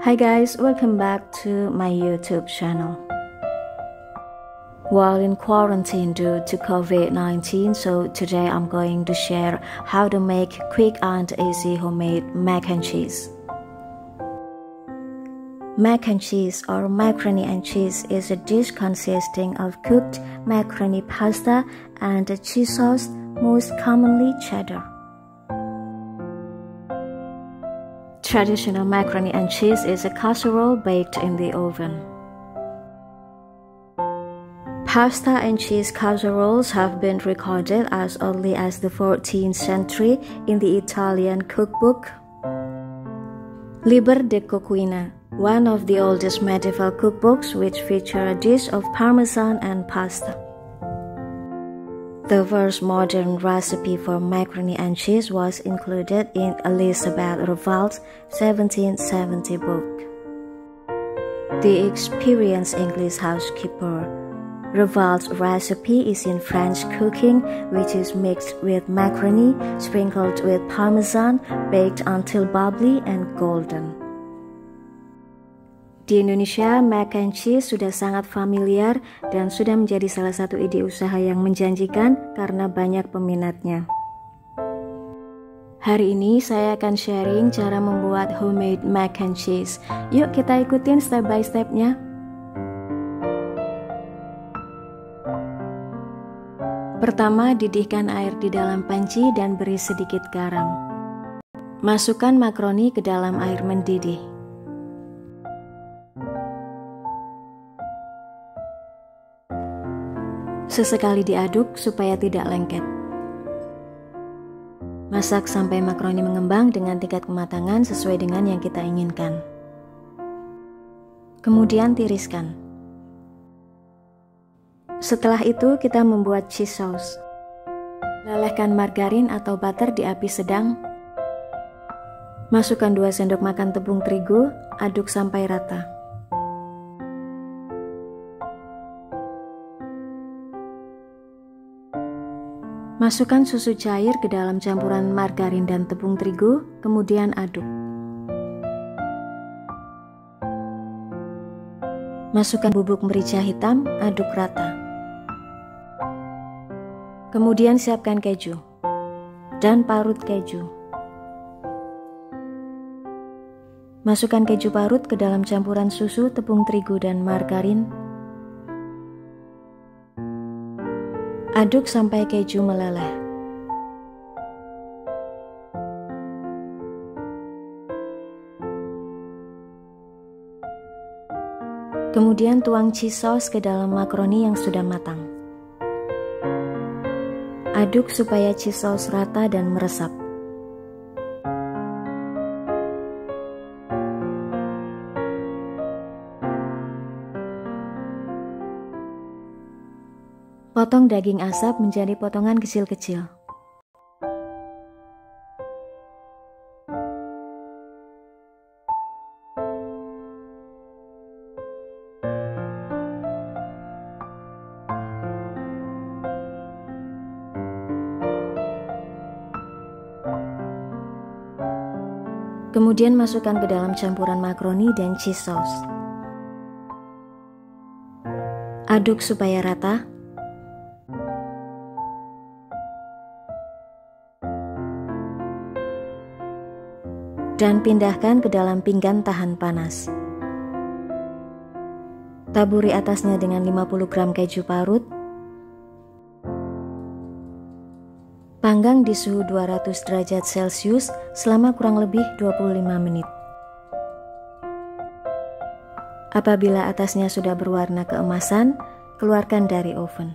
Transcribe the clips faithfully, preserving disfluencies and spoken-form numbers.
Hi guys, welcome back to my YouTube channel. While in quarantine due to COVID nineteen, so today I'm going to share how to make quick and easy homemade mac and cheese. Mac and cheese or macaroni and cheese is a dish consisting of cooked macaroni pasta and a cheese sauce, most commonly cheddar. Traditional macaroni and cheese is a casserole baked in the oven. Pasta and cheese casseroles have been recorded as early as the fourteenth century in the Italian cookbook Liber de Cucina, one of the oldest medieval cookbooks which feature a dish of parmesan and pasta. The first modern recipe for macaroni and cheese was included in Elizabeth Revald's seventeen seventy book. The experienced English housekeeper Revald's recipe is in French cooking, which is mixed with macaroni, sprinkled with parmesan, baked until bubbly and golden. Di Indonesia, mac and cheese sudah sangat familiar dan sudah menjadi salah satu ide usaha yang menjanjikan karena banyak peminatnya. Hari ini saya akan sharing cara membuat homemade mac and cheese. Yuk kita ikutin step by stepnya. Pertama, didihkan air di dalam panci dan beri sedikit garam. Masukkan makaroni ke dalam air mendidih. Sesekali diaduk supaya tidak lengket. Masak sampai makaroni mengembang dengan tingkat kematangan sesuai dengan yang kita inginkan. Kemudian tiriskan. Setelah itu kita membuat cheese sauce. Lelehkan margarin atau butter di api sedang. Masukkan dua sendok makan tepung terigu, aduk sampai rata. Masukkan susu cair ke dalam campuran margarin dan tepung terigu, kemudian aduk. Masukkan bubuk merica hitam, aduk rata. Kemudian siapkan keju dan parut keju. Masukkan keju parut ke dalam campuran susu, tepung terigu, dan margarin. Aduk sampai keju meleleh. Kemudian tuang cheese sauce ke dalam makaroni yang sudah matang. Aduk supaya cheese sauce rata dan meresap. Potong daging asap menjadi potongan kecil-kecil. Kemudian masukkan ke dalam campuran makaroni dan cheese sauce. Aduk supaya rata. Dan pindahkan ke dalam pinggan tahan panas. Taburi atasnya dengan lima puluh gram keju parut. Panggang di suhu dua ratus derajat Celcius selama kurang lebih dua puluh lima menit. Apabila atasnya sudah berwarna keemasan, keluarkan dari oven.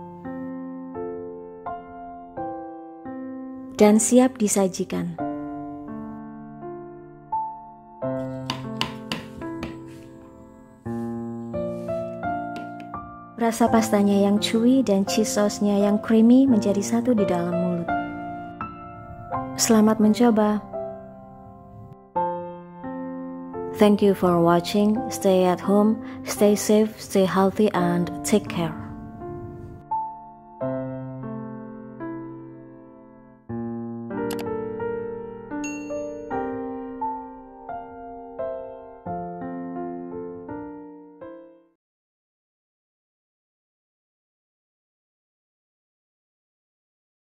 Dan siap disajikan. Rasa pastanya yang chewy dan cheese sauce-nya yang creamy menjadi satu di dalam mulut. Selamat mencoba. Thank you for watching. Stay at home, stay safe, stay healthy, and take care.